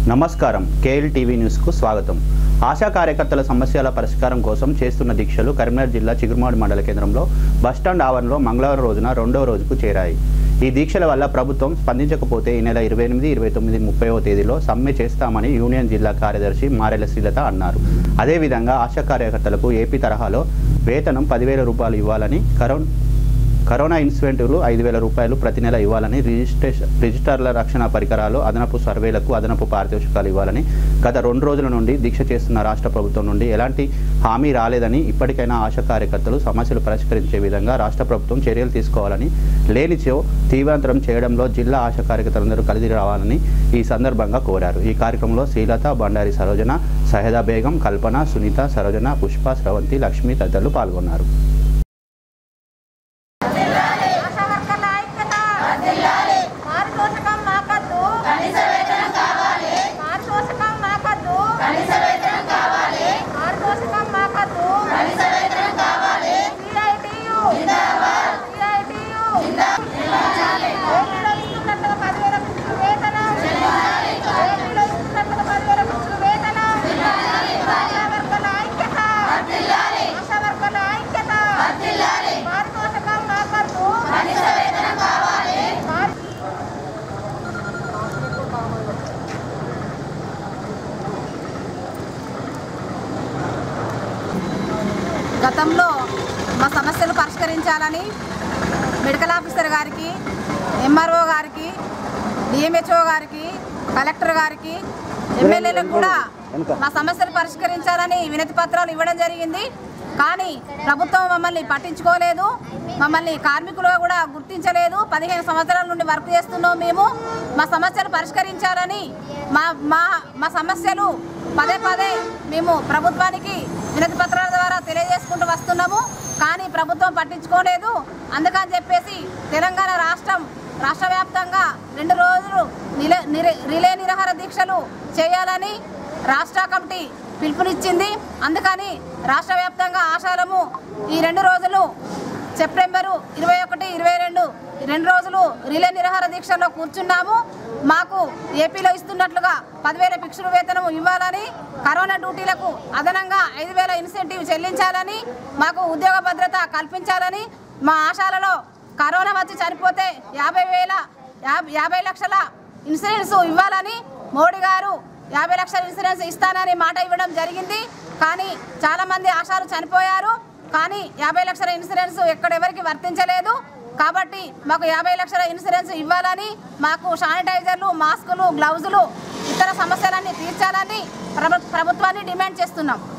నమస్కారం KL TV news కు స్వాగతం। ఆశా కార్యకర్తల సమస్యల పరిష్కారం కోసం చేస్తున్న దీక్షలు కరీంనగర్ జిల్లా చిగురుమాడి మండల కేంద్రంలో బస్టాండ్ ఆవరణలో మంగళవారం రోజున రెండవ రోజుకు చేరాయి। ఈ దీక్షల వల్ల ప్రభుత్వం స్పందించకపోతే ఈ నెల 28, 29, 30వ తేదీలో సమ్మె చేస్తామని యూనియన్ జిల్లా కార్యదర్శి మారెల శ్రీలత అన్నారు। అదే విధంగా ఆశా కార్యకర్తలకు ఏపీ తరహాలో వేతనం 10,000 రూపాయలు ఇవ్వాలని, కరోనా ఇన్సెంటివ్లు 5,000 రూపాయలు ప్రతి నెల ఇవ్వాలని, రిజిస్టర్ల రక్షణ పరికరాలు, అదనపు సర్వేలకు అదనపు పారితోషికాలు ఇవ్వాలని గత 2 రోజుల నుండి దీక్ష చేస్తున్న రాష్ట్ర ప్రభుత్వం నుండి ఎలాంటి హామీ రాలేదని, ఇప్పటికైనా ఆశా కార్యకర్తలు సమస్యలు పరిష్కరించే విధంగా రాష్ట్ర ప్రభుత్వం చర్యలు తీసుకోవాలని, లేనిచో తీవ్రతరం చేయడంలో జిల్లా ఆశా కార్యకర్తలందరూ కలిసి రావాలని ఈ సందర్భంగా కోరారు। ఈ కార్యక్రమంలో శ్రీలత, బండారి సరోజన, సహేదా బేగం, కల్పన, సునీత, సరోజన, పుష్ప, స్రవంతి, లక్ష్మి తదితరులు పాల్గొన్నారు। గతంలో మా సమస్యలు పరిష్కరించాలని మెడికల్ ఆఫీసర్ గారికి, ఎంఆర్ఓ గారికి, డిఎంహెచ్ఓ గారికి, కలెక్టర్ గారికి, ఎమ్మెల్యేలకు కూడా మా సమస్యలు పరిష్కరించాలని వినతి పత్రాలు ఇవ్వడం జరిగింది। కానీ ప్రభుత్వం మమ్మల్ని పట్టించుకోలేదు, మమ్మల్ని కార్మికులుగా కూడా గుర్తించలేదు। 15 సంవత్సరాల నుండి వర్క్ చేస్తున్నాం మేము। మా సమస్యలు పరిష్కరించాలని మా సమస్యలు పదే మేము ప్రభుత్వానికి వినతి పత్రాల ద్వారా తెలియజేసుకుంటూ వస్తున్నాము, కానీ ప్రభుత్వం పట్టించుకోలేదు। అందుకని చెప్పేసి తెలంగాణ రాష్ట్ర వ్యాప్తంగా 2 రోజులు రిలే నిరాహార దీక్షలు చేయాలని రాష్ట్ర కమిటీ పిలుపునిచ్చింది। అందుకని రాష్ట్ర వ్యాప్తంగా ఆశాలము ఈ 2 రోజులు సెప్టెంబరు 21, 22 2 రోజులు రిలే నిరాహార దీక్షల్లో కూర్చున్నాము। మాకు ఏపీలో ఇస్తున్నట్లుగా 10,000 ఫిక్స్డ్ వేతనం ఇవ్వాలని, కరోనా డ్యూటీలకు అదనంగా 5,000 ఇన్సెంటివ్ చెల్లించాలని, మాకు ఉద్యోగ భద్రత కల్పించాలని, మా ఆశాలలో కరోనా వచ్చి చనిపోతే 50 లక్షల ఇన్సూరెన్స్ ఇవ్వాలని, మోడీ గారు 50 లక్షల ఇన్సూరెన్స్ ఇస్తానని మాట ఇవ్వడం జరిగింది। కానీ చాలామంది ఆశాలు చనిపోయారు, కానీ 50 లక్షల ఇన్సూరెన్స్ ఎక్కడెవరికి వర్తించలేదు। కాబట్టి మాకు 50 లక్షల ఇన్సూరెన్స్ ఇవ్వాలని, మాకు శానిటైజర్లు, మాస్కులు, గ్లౌజులు, ఇతర సమస్యలన్నీ తీర్చాలని ప్రభుత్వాన్ని డిమాండ్ చేస్తున్నాం।